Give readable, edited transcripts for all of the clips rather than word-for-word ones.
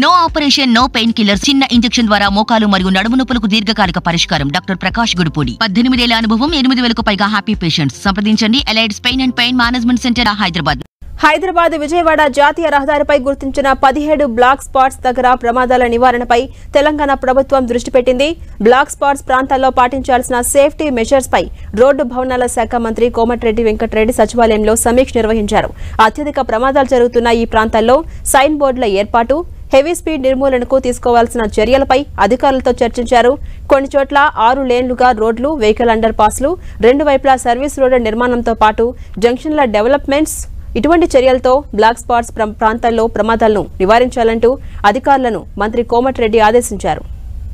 No operation, no painkiller. చిన్న injection ద్వారా మోకాలు మరియు నడుము నొప్పులకు దీర్ఘకాలిక పరిష్కారం. డాక్టర్ ప్రకాష్ గుడిపూడి. 18 ఏళ్ల అనుభవం, 8,000కు పైగా హ్యాపీ పేషెంట్స్. సంప్రదించండి. Allied's pain and pain management centre, Hyderabad. Hyderabad Vijayawada జాతీయ రహదారిపై గుర్తించిన 17 బ్లాక్ స్పాట్స్ దగ్గర ప్రమాదాల నివారణపై తెలంగాణ ప్రభుత్వం దృష్టి పెట్టింది. బ్లాక్ స్పాట్స్ ప్రాంతాల్లో పాటించాల్సిన సేఫ్టీ మెజర్స్ పై రోడ్డు భవనాల శాఖ మంత్రి కోమటిరెడ్డి వెంకటరెడ్డి సచివాలయంలో సమీక్ష నిర్వహించారు. అత్యధిక ప్రమాదాలు జరుగుతున్న ఈ ప్రాంతాల్లో సైన్ బోర్డుల ఏర్పాటు, హెవీ స్పీడ్ నిర్మూలనకు తీసుకోవాల్సిన చర్యలపై అధికారులతో చర్చించారు. కొన్ని చోట్ల 6 లేన్లుగా రోడ్లు, వెహికల్ అండర్ పాస్లు, 2 వైపులా సర్వీస్ రోడ్ల నిర్మాణంతో పాటు జంక్షన్ల డెవలప్మెంట్స్, ఇటువంటి చర్యలతో బ్లాక్ స్పాట్స్ ప్రాంతాల్లో ప్రమాదాలను నివారించాలంటూ అధికారులను మంత్రి కోమటిరెడ్డి ఆదేశించారు.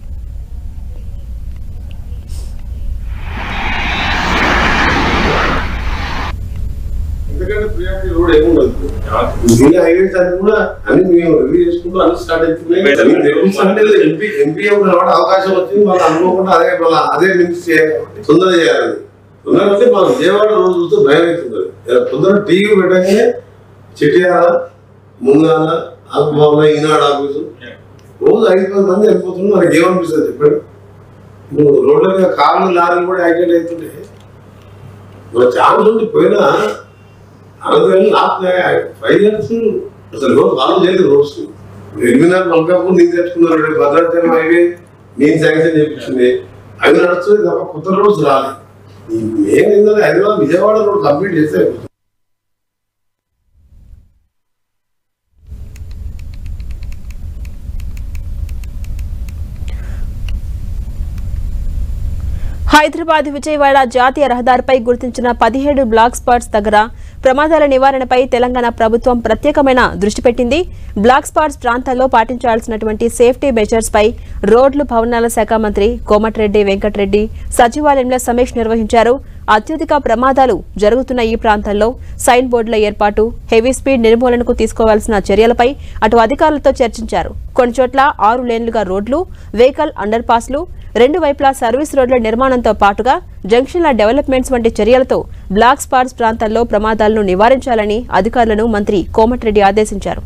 అవకాశం వచ్చింది, వాళ్ళు అనుకోకుండా అదే తొందర చేయాలి. తొందరగా మనం విజయవాడ రోజు చూస్తూ భయం అవుతుంది. తొందర టీవీ పెట్టగానే చిట్యాల, ముంగాల, ఆకుభావన, ఈనాడు ఆఫీసు రోజు 5-10 మంది వెళ్ళిపోతున్నారు. మనకి ఏమనిపిస్తుంది చెప్పండి? నువ్వు రోడ్ల మీద కార్లు, లారీలు కూడా యాక్సిడెంట్ అవుతుంటే మన ఛాన్స్ ఉండి పోయినా 60 ఏళ్ళు లాస్ట్ 5 ఇయర్స్ అసలు రోజు వాళ్ళు చేయలేదు. రోజు 8 మల్కాపూర్ నేను తెచ్చుకున్నారు, భద్రాచలం హైవే నేను శాంక్షన్ చేయించింది, అవి నడుస్తుంది తప్ప కొత్త రోడ్స్ రాలేదు. మెయిన్ ఏంటంటే హైదరాబాద్ విజయవాడ రోడ్ కంప్లీట్ చేస్తే హైదరాబాద్ విజయవాడ జాతీయ రహదారిపై గుర్తించిన 17 బ్లాక్ స్పాట్స్ దగ్గర ప్రమాదాల నివారణపై తెలంగాణ ప్రభుత్వం ప్రత్యేకమైన దృష్టి పెట్టింది. బ్లాక్ స్పాట్స్ ప్రాంతాల్లో పాటించాల్సినటువంటి సేఫ్టీ మెజర్స్ పై రోడ్లు భవనాల శాఖ మంత్రి కోమటిరెడ్డి వెంకటరెడ్డి సచివాలయంలో సమీక్ష నిర్వహించారు. అత్యధిక ప్రమాదాలు జరుగుతున్న ఈ ప్రాంతాల్లో సైన్ బోర్డుల ఏర్పాటు, హెవీ స్పీడ్ నిర్మూలనకు తీసుకోవాల్సిన చర్యలపై అటు అధికారులతో చర్చించారు. కొన్ని చోట్ల 6 లేన్లుగా రోడ్లు, వెహికల్ అండర్ పాస్లు, 2 వైపులా సర్వీస్ రోడ్ల నిర్మాణంతో పాటుగా జంక్షన్ల డెవలప్మెంట్స్ వంటి చర్యలతో బ్లాక్ స్పాట్స్ ప్రాంతాల్లో ప్రమాదాలను నివారించాలని అధికారులను మంత్రి కోమటిరెడ్డి ఆదేశించారు.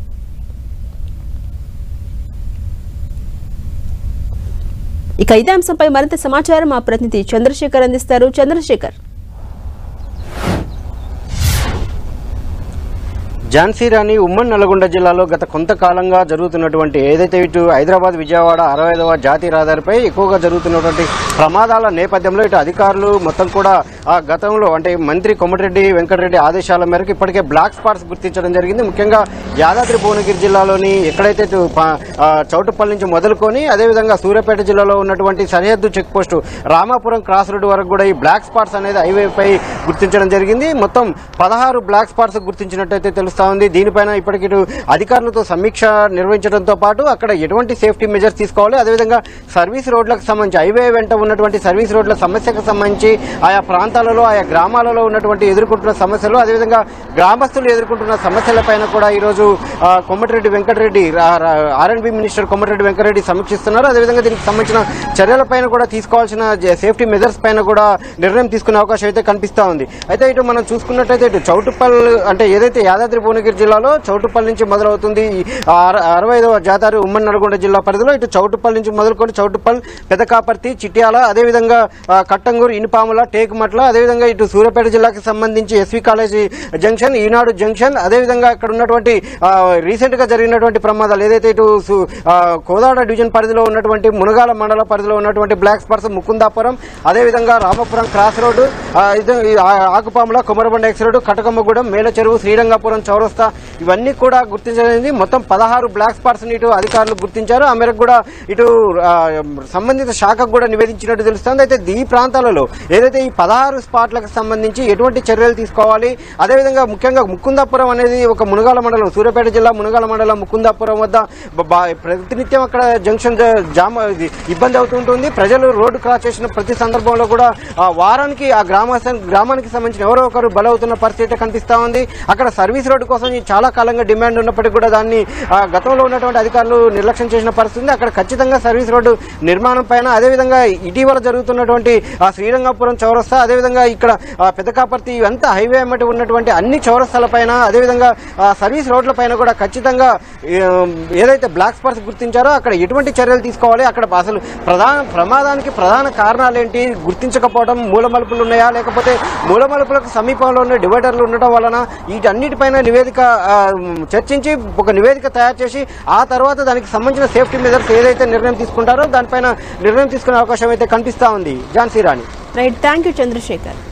ఇక ఇదే అంశంపై మరింత సమాచారం మా ప్రతినిధి చంద్రశేఖర్ అందిస్తారు. చంద్రశేఖర్. ఝాన్సీ రాణి ఉమ్మడి నల్గొండ జిల్లాలో గత కొంతకాలంగా జరుగుతున్నటువంటి ఏదైతే ఇటు హైదరాబాద్ విజయవాడ 65వ జాతీయ రహదారిపై ఎక్కువగా జరుగుతున్నటువంటి ప్రమాదాల నేపథ్యంలో ఇటు అధికారులు మొత్తం కూడా ఆ గతంలో అంటే మంత్రి కోమటిరెడ్డి వెంకటరెడ్డి ఆదేశాల మేరకు ఇప్పటికే బ్లాక్ స్పాట్స్ గుర్తించడం జరిగింది. ముఖ్యంగా యాదాద్రి భువనగిరి జిల్లాలోని ఎక్కడైతే చౌటుప్పల్ నుంచి మొదలుకొని అదేవిధంగా సూర్యాపేట జిల్లాలో ఉన్నటువంటి సరిహద్దు check post Ramapuram cross road వరకు కూడా ఈ బ్లాక్ స్పాట్స్ అనేది హైవేపై గుర్తించడం జరిగింది. మొత్తం 16 బ్లాక్ స్పాట్స్ గుర్తించినట్టయితే తెలుస్తుంది. దీనిపైన ఇప్పటికి అధికారులతో సమీక్ష నిర్వహించడంతో పాటు అక్కడ ఎటువంటి సేఫ్టీ మెజర్స్ తీసుకోవాలి, అదేవిధంగా సర్వీస్ రోడ్లకు సంబంధించి హైవే వెంట ఉన్నటువంటి సర్వీస్ రోడ్ల సమస్యకు సంబంధించి ఆయా ప్రాంతాలలో ఆయా గ్రామాలలో ఉన్నటువంటి ఎదుర్కొంటున్న సమస్యలు, అదేవిధంగా గ్రామస్తులు ఎదుర్కొంటున్న సమస్యలపైన కూడా ఈరోజు కోమటిరెడ్డి వెంకటరెడ్డి ఆర్ఎండ్బి మినిస్టర్ కోమటిరెడ్డి వెంకటరెడ్డి సమీక్షిస్తున్నారు. అదేవిధంగా దీనికి సంబంధించిన చర్యలపైన కూడా తీసుకోవాల్సిన సేఫ్టీ మెజర్స్ పైన కూడా నిర్ణయం తీసుకునే అవకాశం అయితే కనిపిస్తూ ఉంది. అయితే ఇటు మనం చూసుకున్నట్టయితే ఇటు చౌటుప్పల్ అంటే ఏదైతే యాదాద్రి భువనగిరి జిల్లాలో చౌటుప్పల్ నుంచి మొదలవుతుంది 65వ జాతీయ ఉమ్మడి నల్గొండ జిల్లా పరిధిలో ఇటు చౌటుప్పల్ నుంచి మొదలుకొని చౌటుప్పల్, పెదకాపర్తి, చిట్యాల, అదేవిధంగా కట్టంగూరు, ఇనుపాముల, టేకుమట్ల, అదేవిధంగా ఇటు సూర్యాపేట జిల్లాకి సంబంధించి S V college junction, Eenadu junction, అదేవిధంగా ఇక్కడ ఉన్నటువంటి రీసెంట్ గా జరిగినటువంటి ప్రమాదాలు ఏదైతే ఇటు కోదాడ డివిజన్ పరిధిలో ఉన్నటువంటి మునగాల మండల పరిధిలో ఉన్నటువంటి బ్లాక్ స్పాట్స్ ముకుందాపురం, అదేవిధంగా Ramapuram cross road, Akupamula, Komarabanda X road, Katakammagudem, Mela Cheruvu, Srirangapuram చౌరస్తా ఇవన్నీ కూడా గుర్తించడానికి మొత్తం 16 బ్లాక్ స్పాట్స్ ని ఇటు అధికారులు గుర్తించారు. ఆ మేరకు కూడా ఇటు సంబంధిత శాఖకు కూడా నివేదించినట్టు తెలుస్తుంది. అయితే ఈ ప్రాంతాలలో ఏదైతే ఈ 16 స్పాట్లకు సంబంధించి ఎటువంటి చర్యలు తీసుకోవాలి, అదేవిధంగా ముఖ్యంగా ముకుందాపురం అనేది ఒక మునగాల మండలం, సూర్యాపేట జిల్లా మునగాల మండలం ముకుందాపురం వద్ద ప్రతినిత్యం అక్కడ జంక్షన్ జామ్ ఇబ్బంది అవుతుంటుంది. ప్రజలు రోడ్డు క్రాస్ చేసిన ప్రతి సందర్భంలో కూడా వారానికి ఆ గ్రామానికి సంబంధించిన ఎవరో ఒకరు బలవుతున్న పరిస్థితి కనిపిస్తా ఉంది. అక్కడ సర్వీస్ రోడ్డు కోసం చాలా కాలంగా డిమాండ్ ఉన్నప్పటికీ కూడా దాన్ని గతంలో ఉన్నటువంటి అధికారులు నిర్లక్ష్యం చేసిన పరిస్థితి. అక్కడ ఖచ్చితంగా సర్వీస్ రోడ్డు నిర్మాణం పైన అదేవిధంగా ఇటీవల జరుగుతున్నటువంటి ఆ శ్రీరంగపురం చౌరస్తా, అదేవిధంగా ఇక్కడ పెద్దకాపర్తి ఇవంతా హైవే అమ్మటి ఉన్నటువంటి అన్ని చౌరస్తాల పైన, అదేవిధంగా సర్వీస్ రోడ్ల పైన కూడా ఖచ్చితంగా ఏదైతే బ్లాక్ స్పాట్స్ గుర్తించారో అక్కడ ఎటువంటి చర్యలు తీసుకోవాలి, అక్కడ అసలు ప్రమాదానికి ప్రధాన కారణాలు ఏంటి, గుర్తించకపోవడం, మూలమలుపులు ఉన్నాయా, లేకపోతే మూలమలుపులకు సమీపంలో ఉన్న డివైడర్లు ఉండటం వలన, వీటన్నిటిపైన నివేదిక చర్చించి ఒక నివేదిక తయారు చేసి ఆ తర్వాత దానికి సంబంధించిన సేఫ్టీ మెజర్స్ ఏదైతే నిర్ణయం తీసుకుంటారో దానిపైన నిర్ణయం తీసుకునే అవకాశం అయితే కనిపిస్తా ఉంది. Jhansi Rani. Right, thank you Chandrasekhar.